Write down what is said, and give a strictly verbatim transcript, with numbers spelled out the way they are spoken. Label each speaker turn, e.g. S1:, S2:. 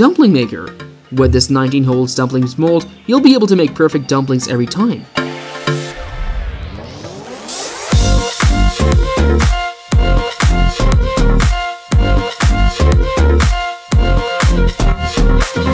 S1: dumpling maker. With this nineteen hole dumplings mold, you'll be able to make perfect dumplings every time.